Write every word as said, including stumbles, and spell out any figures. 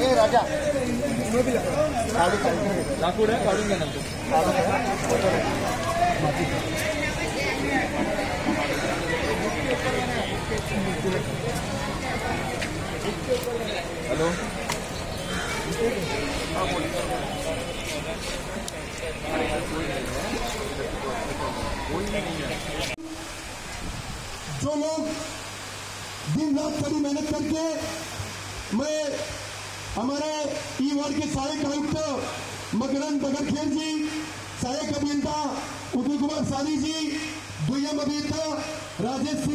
ये राजा लाकूड आहे काढून घ्या नंतर. हॅलो जो लोग दिन रात कड़ी मेहनत करके मैं हमारे ई वार्ड के सहायक आयुक्त मकरंद बगरखेर जी, सहायक अभियंता उदय कुमार सानी जी, दुय्यम अभियंता राजेश